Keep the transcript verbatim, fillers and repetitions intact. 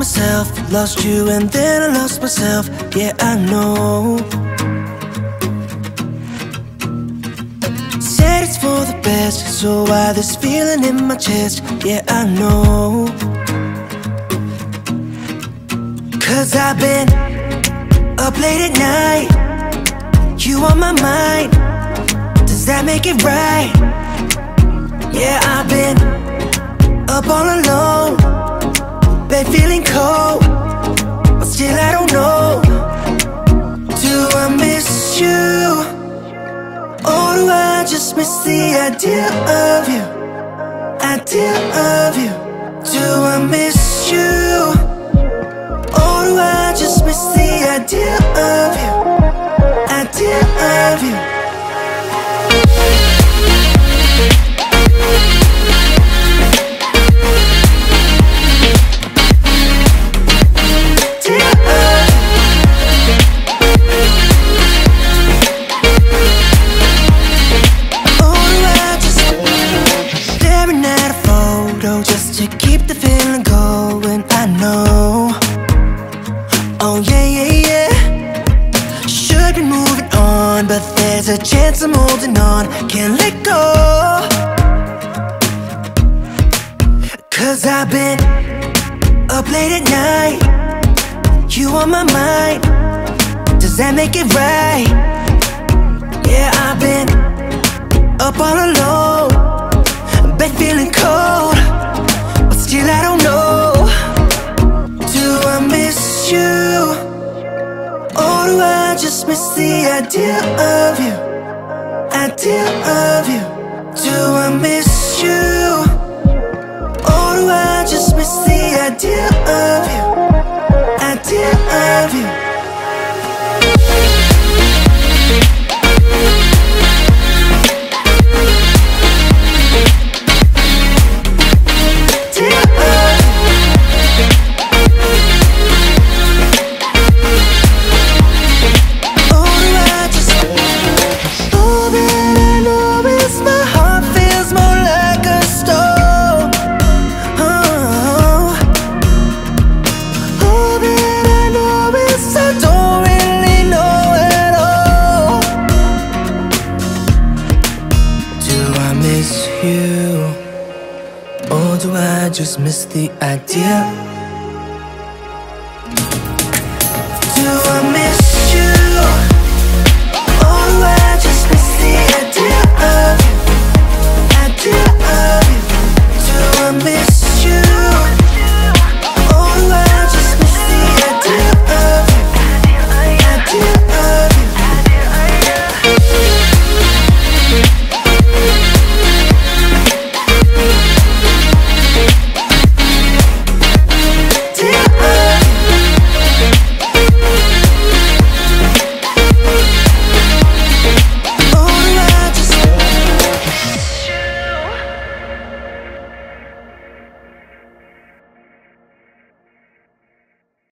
myself, lost you and then I lost myself. Yeah, I know. Said it's for the best, so why this feeling in my chest? Yeah, I know. Cause I've been up late at night, you on my mind, does that make it right? Yeah, I've been up all alone, bed feeling cold, but still I don't know. Do I miss you, or do I just miss the idea of you? Idea of you. Do I miss you, or do I just miss the idea of you? Idea of you. Just to keep the feeling going, I know. Oh yeah, yeah, yeah. Should be moving on, but there's a chance I'm holding on. Can't let go. Cause I've been up late at night, you on my mind, does that make it right? Yeah, I've been up all alone, bed feeling cold, still I don't know. Do I miss you, or do I just miss the idea of you? Idea of you. Do I miss you, or do I just miss the idea of you? Idea of you. You, or do I just miss the idea